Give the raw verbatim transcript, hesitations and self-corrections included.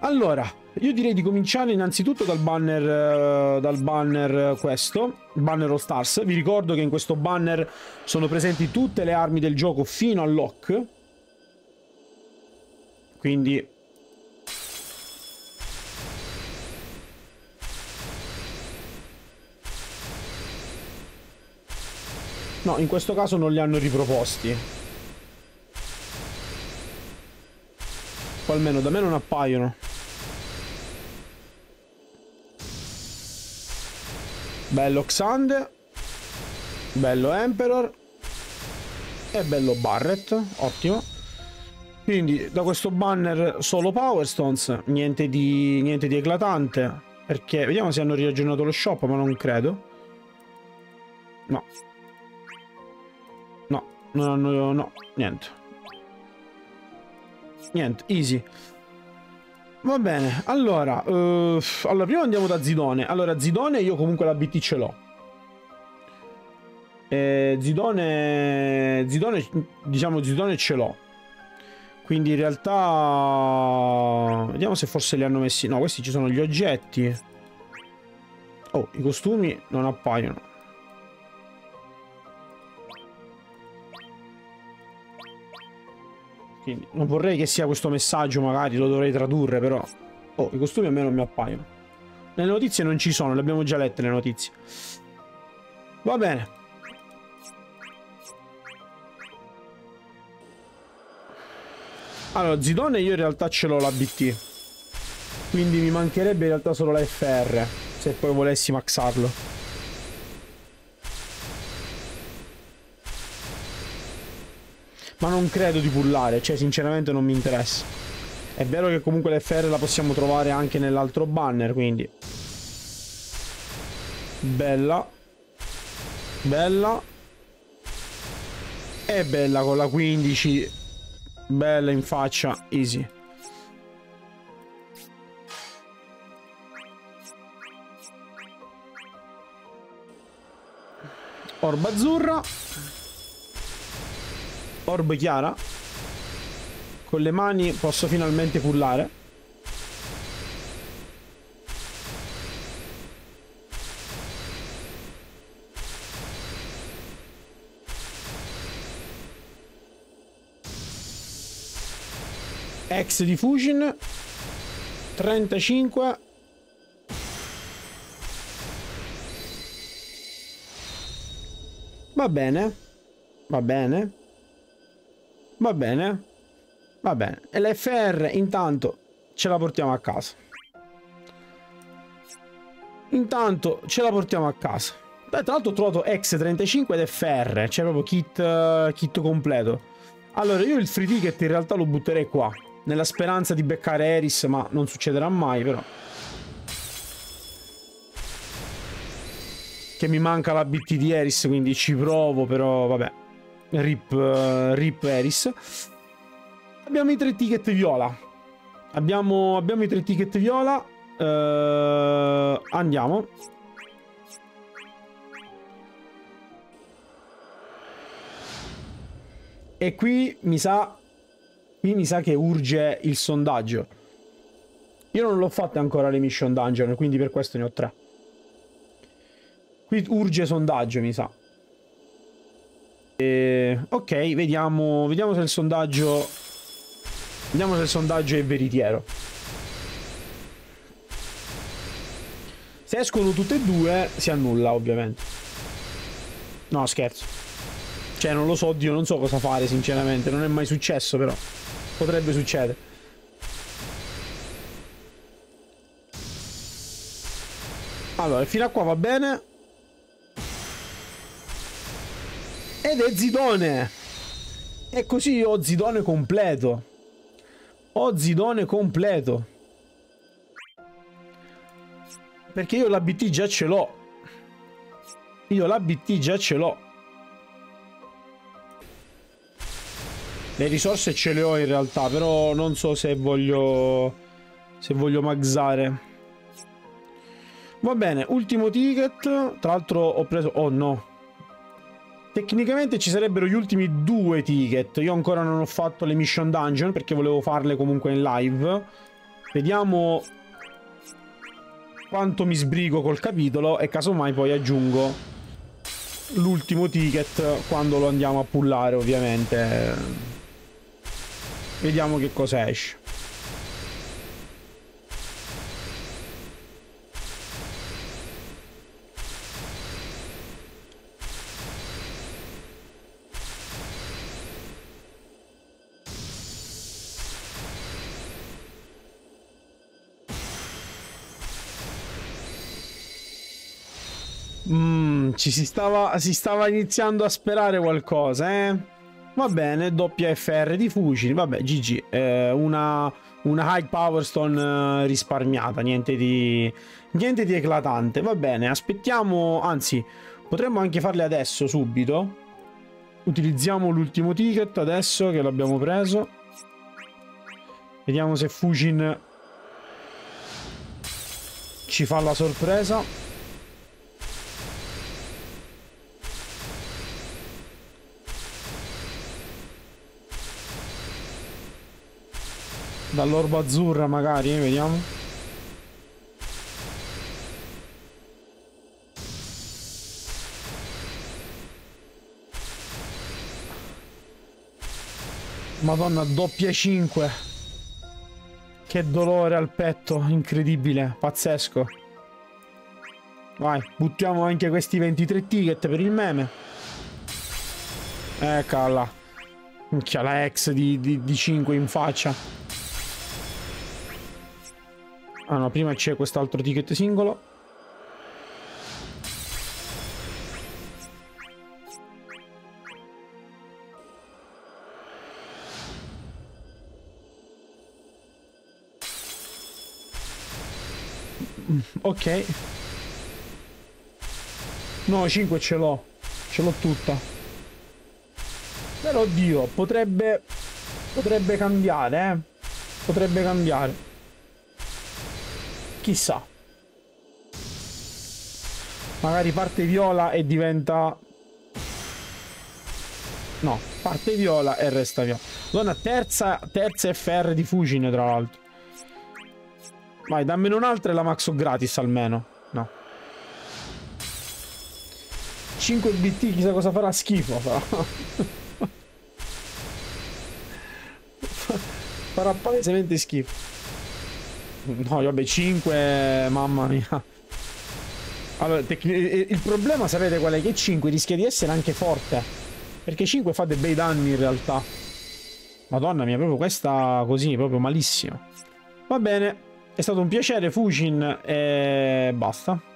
Allora, io direi di cominciare innanzitutto dal banner, uh, dal banner questo, banner All Stars. Vi ricordo che in questo banner sono presenti tutte le armi del gioco fino al lock. Quindi... no, in questo caso non li hanno riproposti. O almeno da me non appaiono. Bello Xande. Bello Emperor. E bello Barret. Ottimo. Quindi da questo banner solo Power Stones. Niente di, niente di eclatante. Perché vediamo se hanno riaggiornato lo shop, ma non credo. No. No, non hanno... no, niente. Niente, easy. Va bene, allora, uh, allora prima andiamo da Zidone. Allora, Zidone io comunque la B T ce l'ho. Eh, Zidone, Zidone, diciamo Zidone ce l'ho. Quindi in realtà... vediamo se forse li hanno messi... no, questi ci sono gli oggetti. Oh, i costumi non appaiono. Quindi non vorrei che sia questo messaggio, magari lo dovrei tradurre, però... oh, i costumi a me non mi appaiono. Le notizie non ci sono, le abbiamo già lette le notizie. Va bene. Allora, Zidone io in realtà ce l'ho la B T. Quindi mi mancherebbe in realtà solo la F R, se poi volessi maxarlo. Ma non credo di pullare, cioè sinceramente non mi interessa. È vero che comunque l'F R la possiamo trovare anche nell'altro banner, quindi... bella. Bella. E bella con la quindici. Bella in faccia, easy. Orba azzurra. Orb chiara. Con le mani posso finalmente pullare. Ex Diffusion. trentacinque. Va bene. Va bene. Va bene. Va bene. E l'F R intanto ce la portiamo a casa. Intanto ce la portiamo a casa. Beh, tra l'altro ho trovato X trentacinque ed F R. C'è proprio kit, uh, kit completo. Allora io il free ticket in realtà lo butterei qua, nella speranza di beccare Eris, ma non succederà mai però. Che mi manca la B T di Eris, quindi ci provo, però vabbè. Rip, uh, rip Eris. Abbiamo i tre ticket viola. Abbiamo, abbiamo i tre ticket viola. Uh, andiamo. E qui mi sa... qui mi sa che urge il sondaggio. Io non l'ho fatta ancora le mission dungeon, quindi per questo ne ho tre. Qui urge sondaggio, mi sa. E... ok, vediamo, vediamo se il sondaggio... vediamo se il sondaggio è veritiero. Se escono tutte e due, si annulla, ovviamente. No, scherzo. Cioè, non lo so, Dio, non so cosa fare, sinceramente. Non è mai successo, però. Potrebbe succedere. Allora, fino a qua va bene. Ed è Zidone. E così io ho Zidone completo. Ho Zidone completo. Perché io la B T già ce l'ho. Io la B T già ce l'ho. Le risorse ce le ho in realtà, però non so se voglio... se voglio maxare. Va bene, ultimo ticket. Tra l'altro ho preso... oh no. Tecnicamente ci sarebbero gli ultimi due ticket. Io ancora non ho fatto le mission dungeon perché volevo farle comunque in live. Vediamo quanto mi sbrigo col capitolo e casomai poi aggiungo l'ultimo ticket quando lo andiamo a pullare, ovviamente. Vediamo che cosa esce. Mm, ci si stava, si stava iniziando a sperare qualcosa, eh? Va bene, doppia F R di Fujin, vabbè, G G. Eh, una, una High Power Stone eh, risparmiata, niente di, niente di eclatante. Va bene, aspettiamo, anzi, potremmo anche farle adesso, subito. Utilizziamo l'ultimo ticket adesso che l'abbiamo preso. Vediamo se Fujin ci fa la sorpresa. Dall'orba azzurra magari, vediamo. Madonna, doppia cinque. Che dolore al petto, incredibile, pazzesco. Vai, buttiamo anche questi ventitré ticket per il meme. Eccola. Minchia, la ex di, di, di cinque in faccia. Ah no, prima c'è quest'altro ticket singolo. Ok. No, cinque ce l'ho. Ce l'ho tutta. Però oddio, potrebbe... Potrebbe cambiare, eh. Potrebbe cambiare. Chissà. Magari parte viola e diventa... No, parte viola e resta viola. Donna, terza, terza F R di Fujin, tra l'altro. Vai, dammene un'altra e la maxo gratis almeno. No. cinque B T, chissà cosa farà, schifo. Farà, farà palesemente schifo. No, vabbè, cinque, mamma mia. Allora, il problema, sapete qual è? Che cinque rischia di essere anche forte. Perché cinque fa dei bei danni in realtà. Madonna mia, proprio questa così, proprio malissimo. Va bene, è stato un piacere, Fujin, e basta.